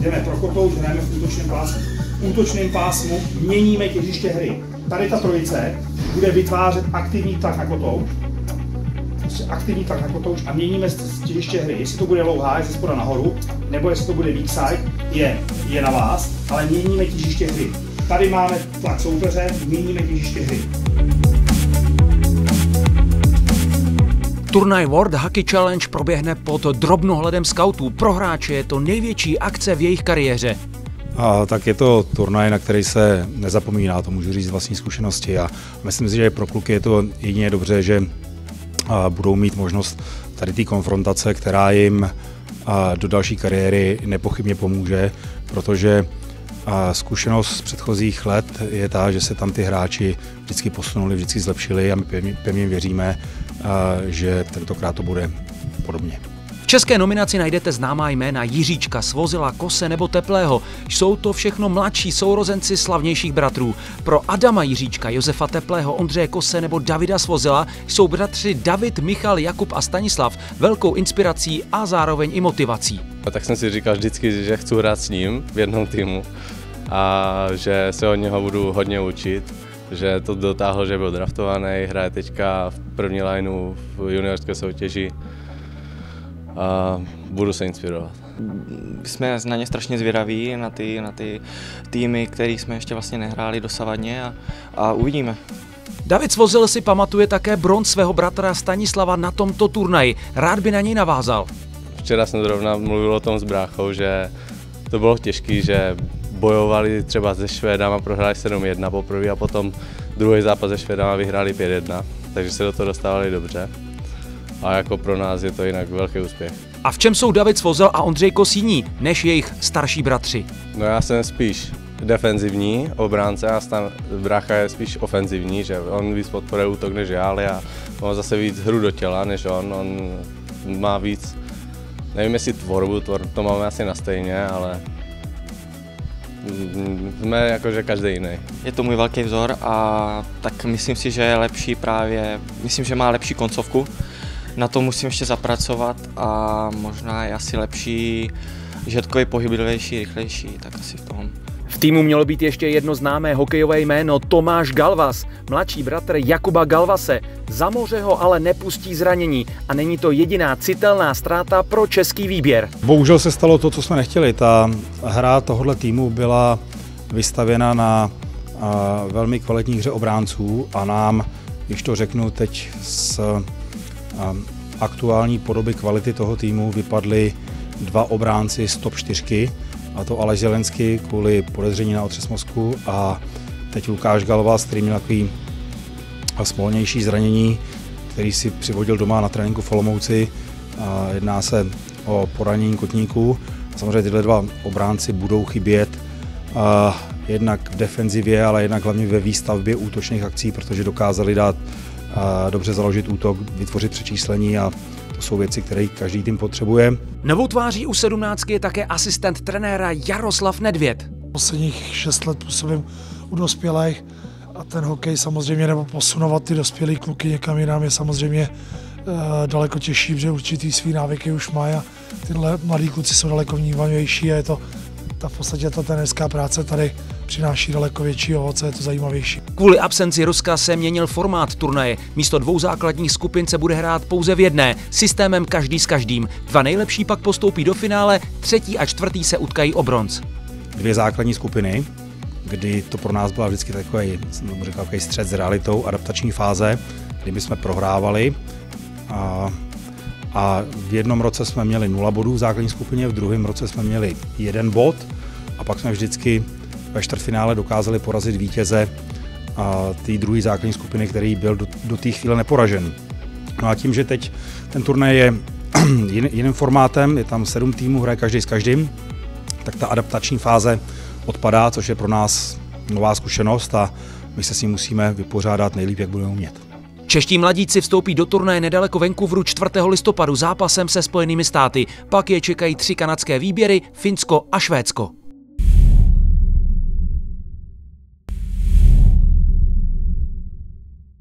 Jdeme pro kotouč, hrajeme v útočném pásmu. V útočném pásmu měníme těžiště hry. Tady ta trojice bude vytvářet aktivní tlak na kotouč. Aktivní tlak na kotouč a měníme těžiště hry. Jestli to bude low high, jestli spoda nahoru, nebo jestli to bude weak side, je na vás, ale měníme těžiště hry. Tady máme tlak soupeře, měníme těžiště hry. Turnaj World Hockey Challenge proběhne pod drobnohledem skautů. Pro hráče je to největší akce v jejich kariéře. Tak je to turnaj, na který se nezapomíná, to můžu říct z vlastní zkušenosti. A myslím si, že pro kluky je to jedině dobře, že budou mít možnost tady té konfrontace, která jim do další kariéry nepochybně pomůže, protože zkušenost z předchozích let je ta, že se tam ty hráči vždycky posunuli, vždycky zlepšili a my pevně věříme, že tentokrát to bude podobně. V české nominaci najdete známá jména Jiříčka, Svozila, Kose nebo Teplého. Jsou to všechno mladší sourozenci slavnějších bratrů. Pro Adama Jiříčka, Josefa Teplého, Ondřeje Kose nebo Davida Svozila jsou bratři David, Michal, Jakub a Stanislav velkou inspirací a zároveň i motivací. Tak jsem si říkal vždycky, že chci hrát s ním v jednom týmu a že se od něho budu hodně učit, že to dotáhl, že byl draftovaný, hraje teďka v první lineu v juniorské soutěži a budu se inspirovat. Jsme na ně strašně zvědaví, na ty týmy, které jsme ještě vlastně nehráli dosavadně a uvidíme. David Svozil si pamatuje také bronz svého bratra Stanislava na tomto turnaji. Rád by na něj navázal. Včera jsem zrovna mluvil o tom s bráchou, že to bylo těžké, že bojovali třeba se Švédama, prohráli 7-1 poprvé a potom druhý zápas se Švédama vyhráli 5-1, takže se do toho dostávali dobře. A jako pro nás je to jinak velký úspěch. A v čem jsou David Svozil a Ondřej Kos jiní než jejich starší bratři? No já jsem spíš defenzivní obránce a brácha je spíš ofenzivní, že on víc podporuje útok než já, ale já mám zase víc hru do těla než on má víc, nevím jestli tvorbu, to máme asi na stejně, ale jsme jakože každý jiný. Je to můj velký vzor a tak myslím si, že je lepší myslím, že má lepší koncovku. Na to musím ještě zapracovat a možná je asi lepší, žetkový pohyblivější, rychlejší, tak asi v tom. V týmu mělo být ještě jedno známé hokejové jméno Tomáš Galvas, mladší bratr Jakuba Galvase. Za moře ho ale nepustí zranění a není to jediná citelná ztráta pro český výběr. Bohužel se stalo to, co jsme nechtěli. Ta hra tohoto týmu byla vystavěna na velmi kvalitní hře obránců a nám, když to řeknu teď z aktuální podoby kvality toho týmu, vypadli dva obránci z top 4, a to Aleš Zelenský kvůli podezření na otřes mozku a teď Lukáš Galvas, který měl takový smolnější zranění, který si přivodil doma na tréninku v Olomouci. Jedná se o poranění kotníků. Samozřejmě tyhle dva obránci budou chybět jednak v defenzivě, ale jednak hlavně ve výstavbě útočných akcí, protože dokázali dát dobře založit útok, vytvořit přečíslení a to jsou věci, které každý tým potřebuje. Novou tváří u 17 je také asistent trenéra Jaroslav Nedvěd. Posledních 6 let působím u dospělých a ten hokej samozřejmě, nebo posunovat ty dospělý kluky někam jinam je samozřejmě daleko těžší, protože určitý svý návyky už mají a tyhle mladí kluci jsou daleko vnímavější a je to v podstatě ta trenérská práce tady přináší daleko větší ovoce, je to zajímavější. Kvůli absenci Ruska se měnil formát turnaje. Místo 2 základních skupin se bude hrát pouze v jedné, systémem každý s každým. 2 nejlepší pak postoupí do finále, 3. a 4. se utkají o bronz. 2 základní skupiny, kdy to pro nás byla vždycky takový střet s realitou, adaptační fáze, kdy my jsme prohrávali a v jednom roce jsme měli 0 bodů v základní skupině, v druhém roce jsme měli 1 bod a pak jsme vždycky ve čtvrtfinále dokázali porazit vítěze té druhé základní skupiny, který byl do té chvíle neporažen. No a tím, že teď ten turnaj je jiným formátem, je tam 7 týmů, hraje každý s každým, tak ta adaptační fáze odpadá, což je pro nás nová zkušenost a my se s ní musíme vypořádat nejlíp, jak budeme umět. Čeští mladíci vstoupí do turnaje nedaleko Vancouveru 4. listopadu zápasem se Spojenými státy. Pak je čekají 3 kanadské výběry, Finsko a Švédsko.